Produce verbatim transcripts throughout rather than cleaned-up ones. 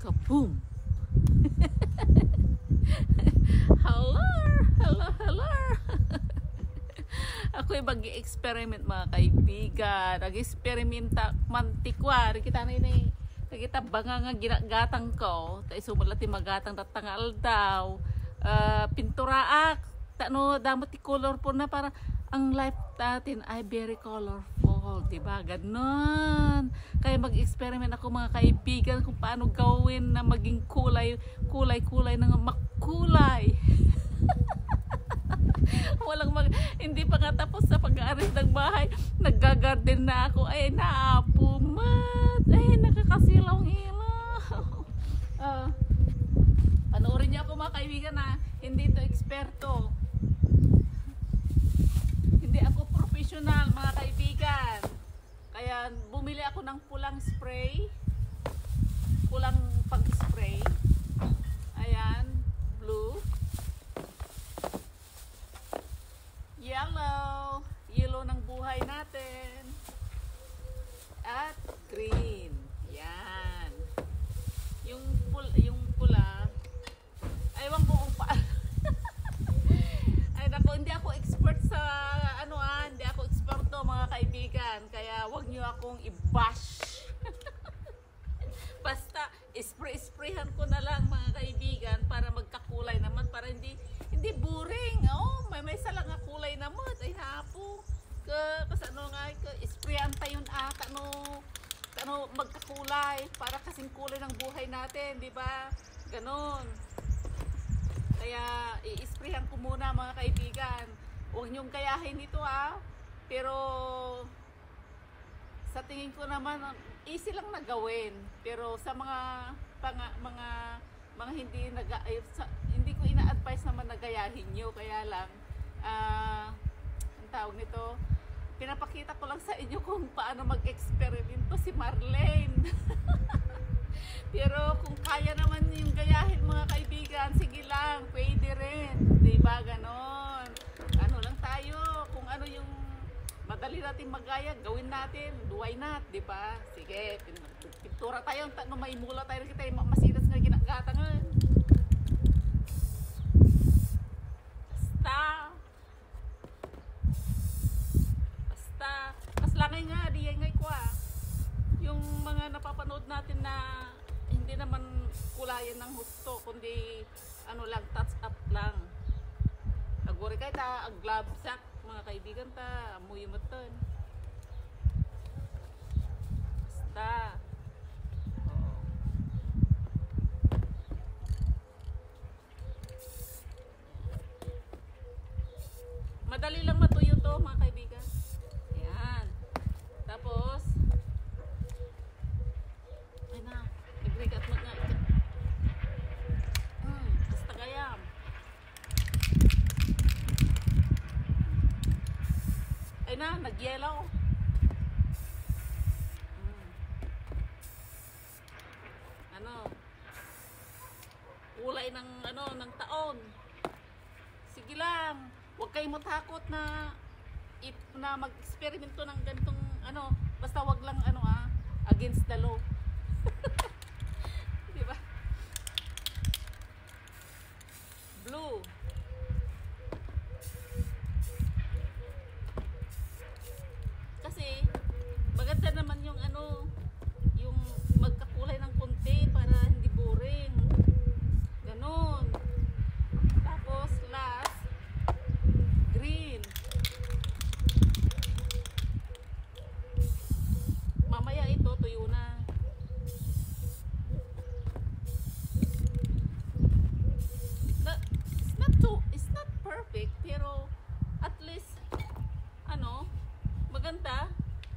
Kaboom! Hello! Hello! Hello! Ako'y mag-experiment mga kaibigan. Nag-experimenta mantikwa. Kita na ini. Kita banga nga ginagatang ko. Ta isumulati magatang tatangal daw. Uh, pinturaak. Tano damot ti color po na para ang life natin ay very colorful, diba? Ganon. Kaya mag-experiment ako mga kaibigan kung paano gawin na maging kulay, kulay, kulay ng makulay. Walang mag, hindi pa nga tapos sa pag-aaris ng bahay, naggagarden na ako. Ay, naapumat. Ay, nakakasilaw ang ilaw. Uh, panoorin niyo ako mga kaibigan na hindi to eksperto. Hindi ako professional mga kaibigan. Kaya bumili ako ng pulang spray. Pulang pag-spray. Ayan, blue. Yellow. Yellow ng buhay natin. At green. Yan. Yung pula, yung pula. Aywan ko kung paano. Ay nako, hindi ako expert sa ano ah, hindi ako eksperto mga kaibigan. Kaya wag niyo akong i-bash. Basta spray-sprayhan ko na lang mga kaibigan para magkakulay naman, para hindi hindi boring. Oh, may may salang nga kulay naman. Ay hapo. Ka kas ano nga ka sprayan tayon ata no. Ano magkakulay para kasing kulay ng buhay natin, di ba? Ganon. Kaya i-sprayhan ko muna mga kaibigan. Huwag niyong gayahin ito ah. Pero sa tingin ko naman easy lang na gawin. Pero sa mga panga, mga mga hindi naga, eh, sa, hindi ko ina-advise naman na gayahin niyo. Kaya lang ah uh, ang tawag nito, pinapakita ko lang sa inyo kung paano mag-eksperimento si Marlene. Pero kung kaya naman yung gayahin mga kaibigan, sige lang, pwede rin. Diba ganon? Ano lang tayo, kung ano yung madali natin magaya, gawin natin, why not, diba? Sige, pintura tayo, no, may mula tayo, kita yung masinas nga ginagatangan. Basta. Basta. Kaslangay nga, diyengay ko ah. Yung mga napapanood natin na hindi naman kulayan ng husto, kundi ano lang, touch up lang. Aguri kay ta, ag glove sack, mga kaibigan ta, amoy matan. Basta. Oh. Madali lang matuyo to mga kaibigan. Ayan. Tapos, ay na, nagrigat mo nga. Hmm, basta gayam. Ay na, nag-yellow. Hmm. Ano? Kulay ng, ano, ng taon. Sige lang. Huwag kayong matakot na it, na mag-eksperimento ng ganitong, ano, basta wag lang, ano ah, against the law. Diba? Blue. Kasi maganda naman yung ano, yung magkakulay ng konti para hindi boring. Ganon. Tapos last, green. Mamaya ito tuyo na. It's not too, it's not perfect, pero at least ano, maganda.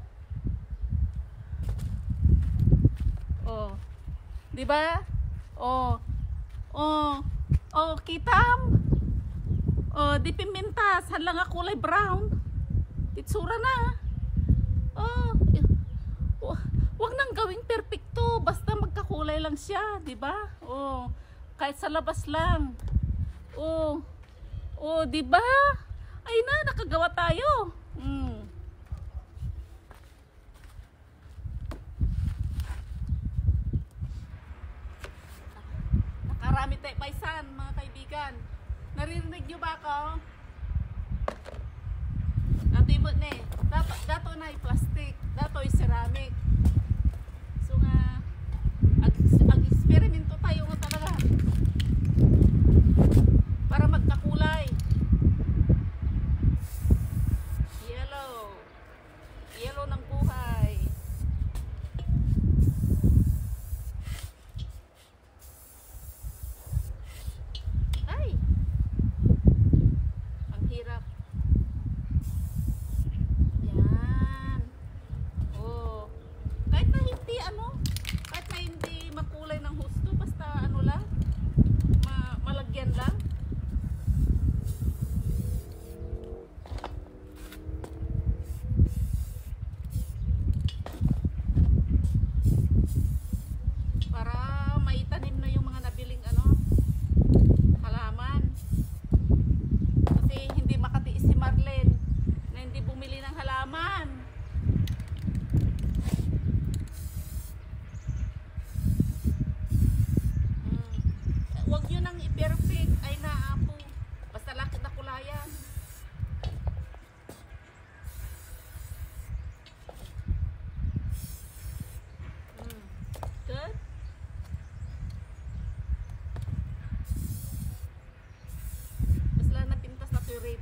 Oh. 'Di ba? Oh. Oh. Oh, kitam. Oh, di pimentas, hala nga kulay brown. Itsura na. Oh. Wag nang gawing perfecto, basta magkakulay lang siya, 'di ba? Oh, kahit sa labas lang. Oh. Oh, 'di ba? Ay na, nakagawa tayo. Mm. Hindi, paisan, mga kaibigan. Naririnig nyo ba ako? Dato imot na eh. Dato, dato na ay plastic. Dato ay ceramic. So nga, ag-experimento tayo nga talaga. Para magkakulay. Yellow. Yellow ng buhay. Ay! Ang hirap. Yan. Oh. Kahit na hindi ano, kahit na hindi makulay ng husto, basta ano lang, ma malagyan lang. Para maitanim na yung mga nabiling ano, halaman. Kasi hindi makatiis si Marlene na hindi bumili ng halaman. Hmm. Huwag nyo nang i-perfect ay naapo. Basta lakit na kulayan. Hmm. Good? Basta napintas na curate.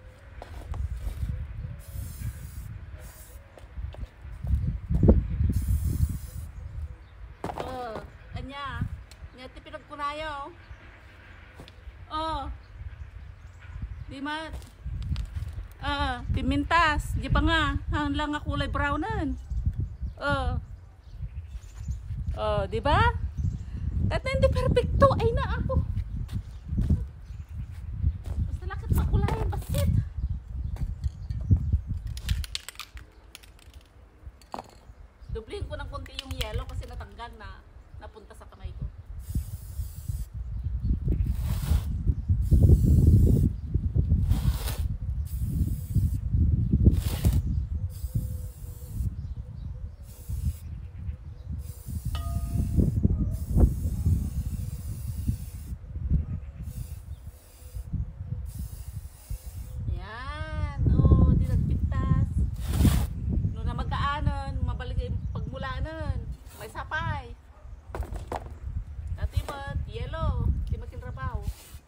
Oh, anya. Anya ti pinagkunayo. Oh. Di mat. Ah, pimintas. Di pa nga. Hang lang nga kulay brownan. Oh. Oh, di ba? Kahit na hindi perfecto ay na ako. Basta lakit makulayan basit. Dublihin ko ng konti yung yellow kasi natanggal na napunta sa kamay ko. Yan. Oh, di nagpintas. No na magkaanon, mabalik yung pagmulanan. May sapay. Dati ba, yellow. Di makinrabaw.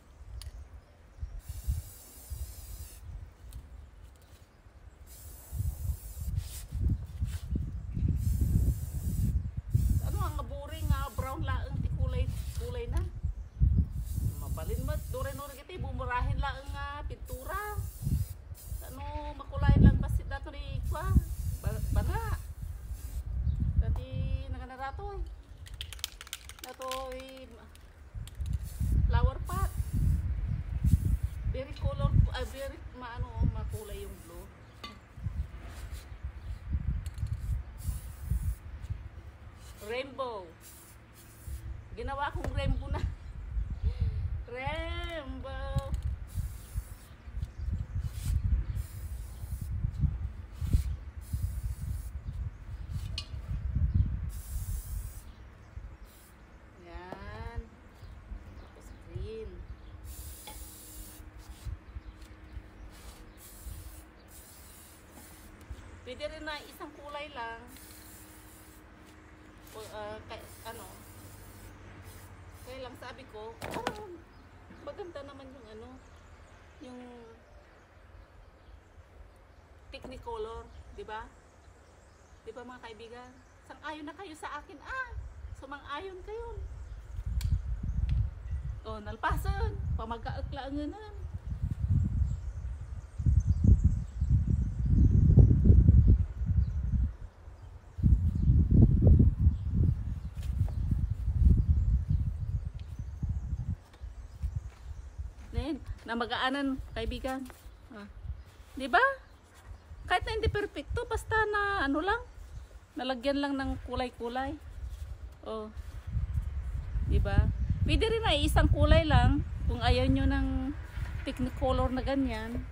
Ano ang boring nga, brown laang ti kulay, kulay na. Mabalin mo, dure-dure kita, bumurahin laang nga pintura. Ano, makulayan lang basit dato ni kwa. Bana. Dati naganarato eh. Dato eh, flower pot. Very color, uh, very maano, makulay yung blue. Rainbow. Ginawa kong rainbow na. Rainbow. Yan. Tapos green. Pwede rin na isang kulay lang. O, uh, kay, ano. Kaya lang sabi ko, parang maganda naman yung ano, yung Technicolor, di ba? Di ba mga kaibigan? Sang-ayon na kayo sa akin, ah! Sumang-ayon kayo. O, nalpasan. Pamagkaaklaan na. Nen, na mag-aanan, kaibigan. Ah. Di ba? Kahit na hindi perfecto, basta na ano lang, nalagyan lang ng kulay-kulay. Oh. Di ba? Pwede rin na isang kulay lang kung ayaw nyo ng Technicolor na ganyan.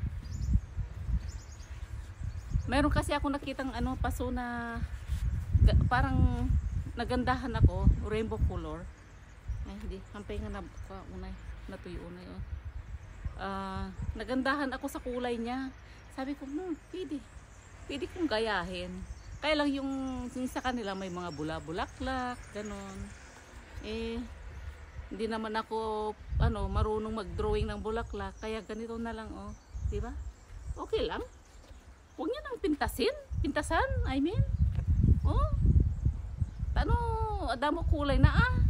Meron kasi ako nakitang ano, paso na parang nagandahan ako, rainbow color. Ay, hindi. Hampay nga na ka unay. Natuyo unay. Oh. Uh, nagandahan ako sa kulay niya. Sabi ko, hmm, pwede. Pwede kong gayahin. Kaya lang yung, yung sa kanila may mga bula-bulaklak, ganon. Eh, hindi naman ako ano, marunong mag-drawing ng bulaklak. Kaya ganito na lang, oh. Diba? Okay lang. Huwag niya nang pintasin. Pintasan, I mean. Oh. Ano, adamo kulay na ah.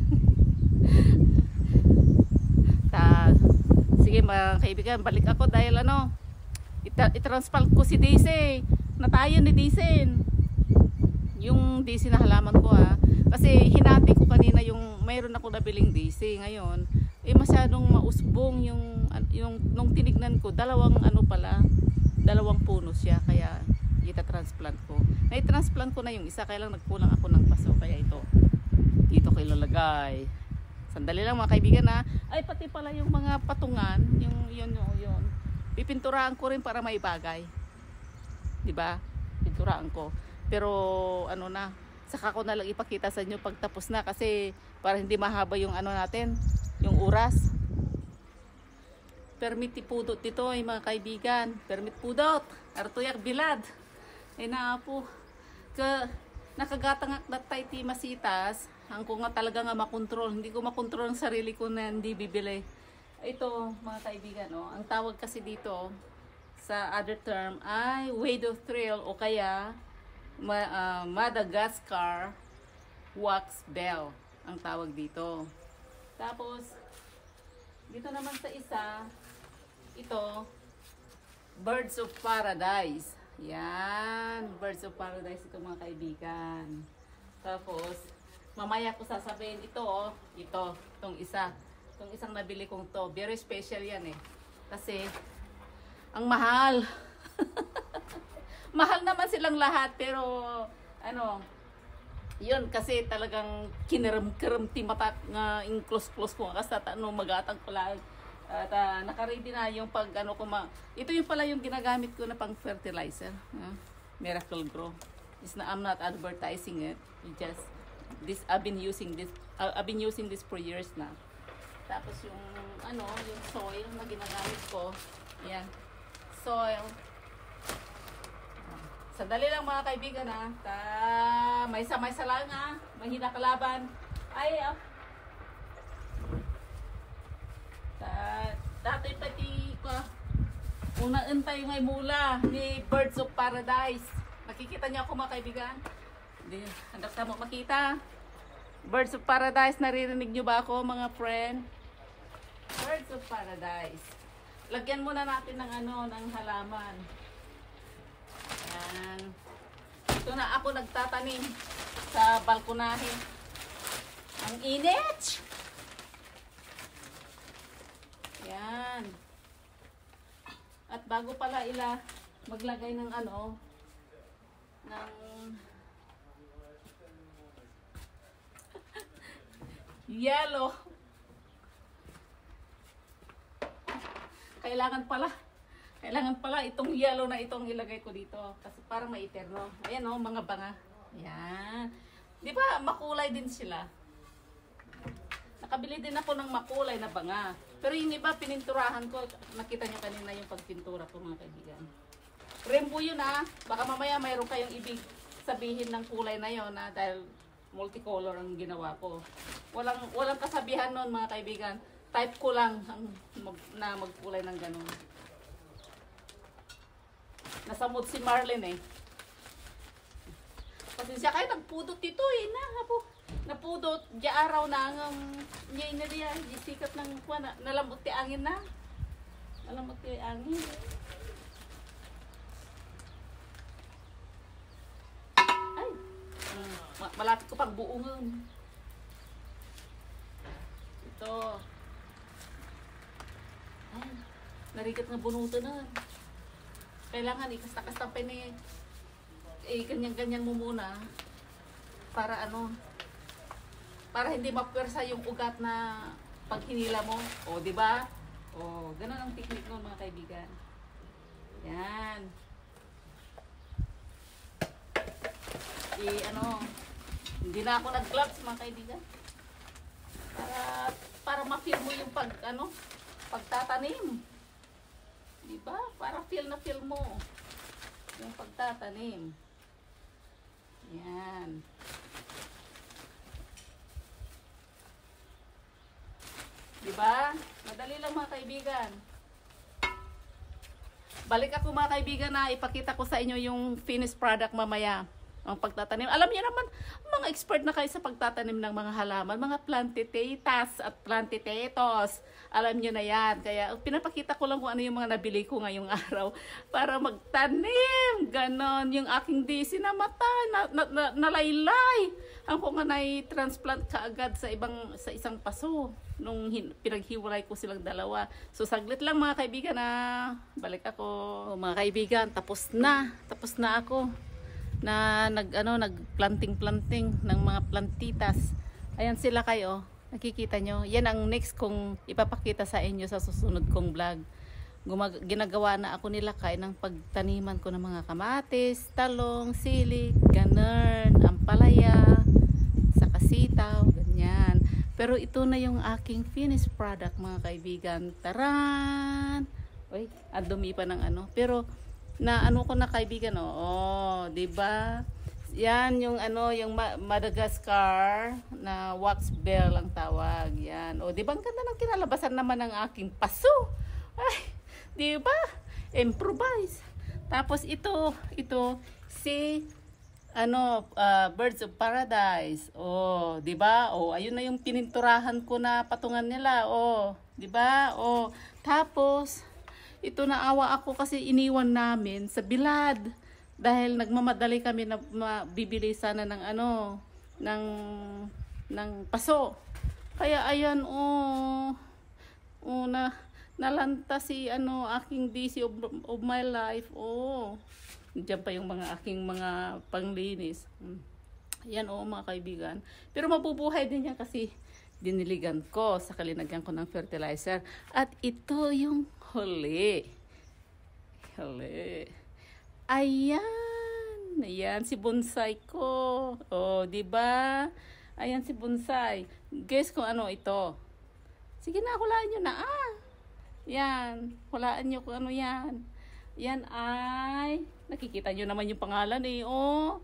Ta, sige mga kaibigan, balik ako dahil ano, i-transplant ko si Daisy. Natayo ni Daisy. Yung Daisy na halaman ko ah. Kasi hinati ko kanina yung mayroon ako nabiling Daisy ngayon. Eh masyadong mausbong yung yung nung tinignan ko, dalawang ano pala, dalawang puno siya kaya ita-transplant ko. Na-transplant ko na yung isa kaya lang nagkulang ako ng paso kaya ito. Dito ko ilalagay. Sandali lang mga kaibigan ha. Ay pati pala yung mga patungan, yung yun yun yun. Pipinturahan ko rin para may bagay. 'Di ba? Pinturahan ko. Pero ano na, saka ko na lang ipakita sa inyo pag tapos na kasi para hindi mahaba yung ano natin, yung oras. Permit pudot dito ay mga kaibigan. Permit pudot. Artuyak bilad. Ay na po. Ka nakagatangak datay ti masitas. Ang ko nga talaga nga makontrol. Hindi ko makontrol ang sarili ko na hindi bibili. Ito mga kaibigan, no? Ang tawag kasi dito sa other term ay Wade of Thrill o kaya ma uh, Madagascar wax bell ang tawag dito. Tapos dito naman sa isa, ito Birds of Paradise. Yan, Birds of Paradise ito mga kaibigan. Tapos mamaya ko sasabihin ito, oh, ito, itong isa. Itong isang nabili kong to. Very special yan eh. Kasi, ang mahal. Mahal naman silang lahat. Pero, ano, yun kasi talagang kiniram-kiram ti mata nga in close-close ko. Kasi ano, magatang ko lang. At uh, nakaready na yung pag ano ko ma... Ito yung pala yung ginagamit ko na pang fertilizer. Uh, Miracle Grow. It's na, I'm not advertising it. You just... This I've been using this uh, I've been using this for years na. Tapos yung ano, yung soil na ginagamit ko. Ayan. Soil. Sandali lang mga kaibigan ha. Ta may samay sa lang ha. Mahina kalaban. Ay ah. Ta dati pati ko una entay ngay mula ni Birds of Paradise. Nakikita niyo ako mga kaibigan? Hindi, handak na mo makita. Birds of Paradise, naririnig nyo ba ako mga friend? Birds of Paradise. Lagyan muna natin ng ano, ng halaman. Ayan. Ito na ako nagtatanim sa balkonahe. Ang init! Ayan. At bago pala ila maglagay ng ano, ng yellow. Kailangan pala, kailangan pala itong yellow na itong ilagay ko dito. Kasi parang maiterno. Ayan o, mga banga. Ayan. Di ba, makulay din sila. Nakabili din ako ng makulay na banga. Pero yung iba, pininturahan ko. Nakita nyo kanina yung pagpintura ko mga kaibigan. Rainbow yun ah. Baka mamaya mayroon kayong ibig sabihin ng kulay na yun ah, dahil multicolor ang ginawa ko. Walang walang kasabihan noon mga kaibigan. Type ko lang ang mag, na magkulay ng ganun. Nasa mood si Marlene eh. Pasensya kayo, nagpudot ito eh. Na, hapo. Napudot. Di araw na ang niya na diya. Di sikat ng kuha na. Nalambot ti angin na. Nalambot ti angin. Ay. Hmm. Malapit ko pang buungan. Ito. Ay. Narigat na bunuto na. Kailangan ikasta-kasta pa na eh, ganyan-ganyan mo muna para ano, para hindi mapwersa yung ugat na pag hinila mo. O, di ba? O, ganun ang technique nun mga kaibigan. Yan. I, ano, hindi na ako nag-gloves mga kaibigan. Para ma-feel mo yung pag, ano, pagtatanim. Diba? Para feel na feel mo yung pagtatanim. Yan. Diba? Madali lang mga kaibigan. Balik ako mga kaibigan na ipakita ko sa inyo yung finished product mamaya. Ang pagtatanim. Alam niyo naman, mga expert na kayo sa pagtatanim ng mga halaman, mga plantitas at plantitetos. Alam niyo na yan. Kaya pinapakita ko lang kung ano yung mga nabili ko ngayong araw para magtanim. Ganon. Yung aking daisy namatay, na, na, na, nalaylay. Ang ko nga na-transplant kaagad sa ibang sa isang paso nung hin, pinaghiwalay ko silang dalawa. So saglit lang mga kaibigan na balik ako. O, mga kaibigan, tapos na. Tapos na ako na nag ano nagplanting planting ng mga plantitas. Ayan sila kayo. Nakikita nyo. Yan ang next kong ipapakita sa inyo sa susunod kong vlog. Gumag ginagawa na ako nila kay ng pagtaniman ko ng mga kamatis, talong, sili, ganern, ampalaya, saka sitaw, ganyan. Pero ito na yung aking finished product mga kaibigan. Taran! Uy, ang dumi pa ng ano. Pero na ano ko na kaibigan, oh, oh 'di ba? Yan yung ano, yung Madagascar na wax bell ang tawag. Yan. O, 'di ba ang ganda ng kinalabasan naman ng aking paso? Ay, 'di ba? Improvise. Tapos ito, ito si ano, uh, Birds of Paradise. Oh, 'di ba? Oh, ayun na yung pininturahan ko na patungan nila. Oh, 'di ba? Oh, tapos ito naawa ako kasi iniwan namin sa bilad dahil nagmamadali kami na bibili sana ng ano ng ng paso. Kaya ayan oh, oh na nalanta si ano aking daisy of, of my life. Oh. Diyan pa yung mga aking mga panglinis. Ayan oh mga kaibigan. Pero mabubuhay din yan kasi diniligan ko sa kalinagyan ko ng fertilizer. At ito yung huli. Huli. Ayan. Ayan si bonsai ko. Oh, 'di ba? Ayan si bonsai. Guess kung ano ito. Sige na, hulaan niyo na ah. Yan. Hulaan niyo kung ano 'yan. Yan ay nakikita niyo naman yung pangalan eh. Oh.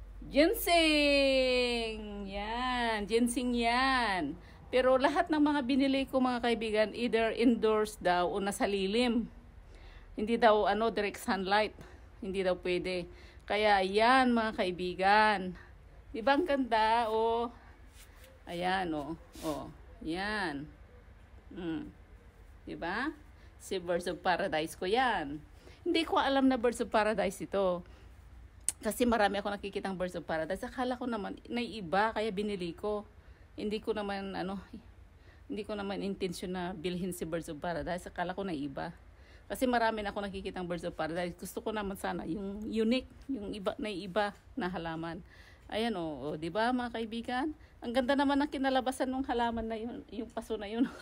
Ginseng. Yan, ginseng 'yan. Pero lahat ng mga binili ko mga kaibigan, either indoors daw o nasa lilim. Hindi daw ano direct sunlight. Hindi daw pwede. Kaya ayan mga kaibigan. 'Di ba ang ganda? Oh. Ayan oh. Oh, 'yan. Mm. 'Di ba? Si Birds of Paradise ko 'yan. Hindi ko alam na Birds of Paradise ito. Kasi marami ako nakikitang Birds of Paradise. Akala ko naman naiiba kaya binili ko. Hindi ko naman ano, hindi ko naman intention na bilhin si Birds of Paradise. Akala ko na iba. Kasi marami na ako nakikitang Birds of Paradise. Gusto ko naman sana yung unique, yung iba na iba na halaman. Ayan oh, oh 'di ba mga kaibigan? Ang ganda naman ng kinalabasan ng halaman na yun, yung paso na yun.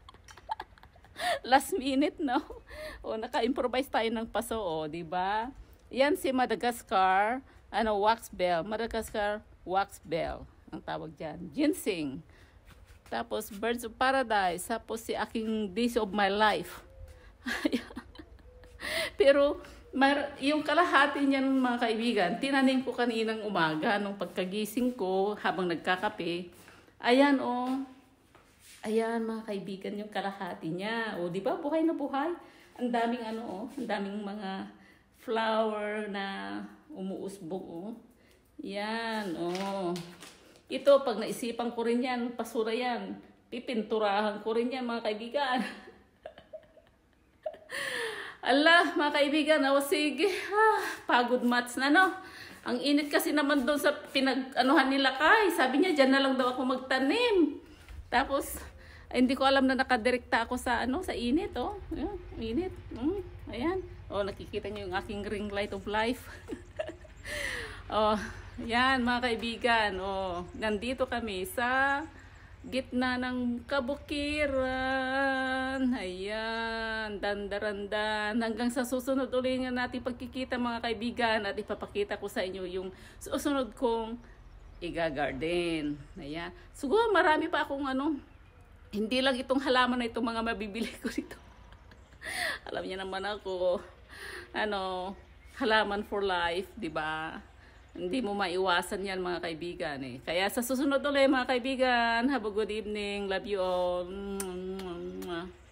Last minute, no? O naka-improvise tayo ng paso, oh, 'di ba? Yan si Madagascar, ano wax bell, Madagascar wax bell. Ang tawag dyan, ginseng. Tapos Birds of Paradise, tapos si aking daisy of my life. Pero mar yung kalahati niyan mga kaibigan, tinanim ko kaninang umaga nung pagkagising ko habang nagkakape. Ayan oh. Ayan mga kaibigan yung kalahati niya. O di ba buhay na buhay. Ang daming ano oh, ang daming mga flower na umuusbong oh. Yan oh. Ito, pag naisipan ko rin yan, pasura yan. Pipinturahan ko rin yan, mga kaibigan. Allah, mga kaibigan, oh, sige. Ah, pagod mats na, no? Ang init kasi naman doon sa pinag-anuhan nila kay. Sabi niya, dyan na lang daw ako magtanim. Tapos, ay, hindi ko alam na nakadirekta ako sa, ano, sa init, oh. Ayan, init. Mm, ayan. Oh, nakikita niyo yung aking ring light of life. Oh, yan mga kaibigan, oh, nandito kami sa gitna ng kabukiran. Ayan, dandarandan. Hanggang sa susunod ulit nga natin pagkikita mga kaibigan at ipapakita ko sa inyo yung susunod kong iga-garden. Ayan. Siguro marami pa akong ano, Hindi lang itong halaman na itong mga mabibili ko dito. Alam niya naman ako, ano, halaman for life, di ba? Hindi mo maiwasan yan mga kaibigan eh. Kaya sa susunod ulit mga kaibigan, have a good evening, love you all.